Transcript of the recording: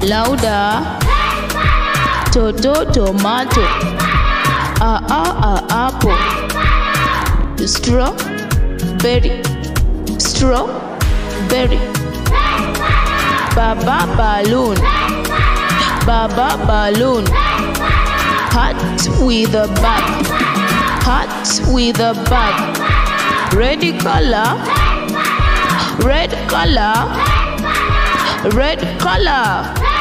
Louder. Tomato. Apple. Strawberry. Baba balloon. Hat with a bag. Red color.